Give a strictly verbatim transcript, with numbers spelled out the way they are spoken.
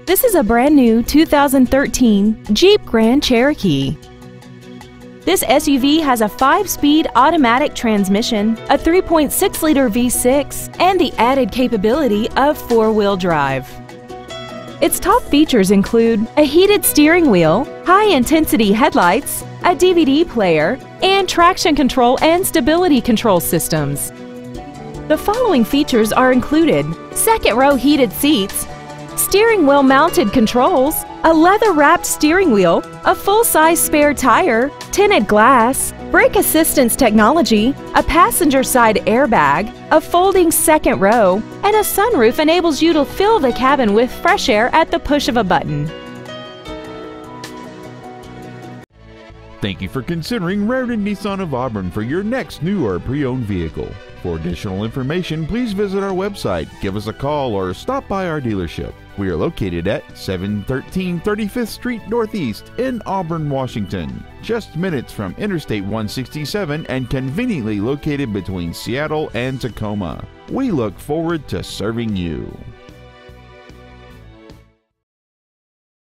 This is a brand new two thousand thirteen Jeep Grand Cherokee. This S U V has a five-speed automatic transmission, a three point six liter V six, and the added capability of four-wheel drive. Its top features include a heated steering wheel, high-intensity headlights, a D V D player, and traction control and stability control systems. The following features are included: second-row heated seats, steering wheel mounted controls, a leather-wrapped steering wheel, a full-size spare tire, tinted glass, brake assistance technology, a passenger side airbag, a folding second row, and a sunroof enables you to fill the cabin with fresh air at the push of a button. Thank you for considering Raritan Nissan of Auburn for your next new or pre-owned vehicle. For additional information, please visit our website, give us a call, or stop by our dealership. We are located at seven thirteen thirty-fifth Street Northeast in Auburn, Washington, just minutes from Interstate one sixty-seven and conveniently located between Seattle and Tacoma. We look forward to serving you.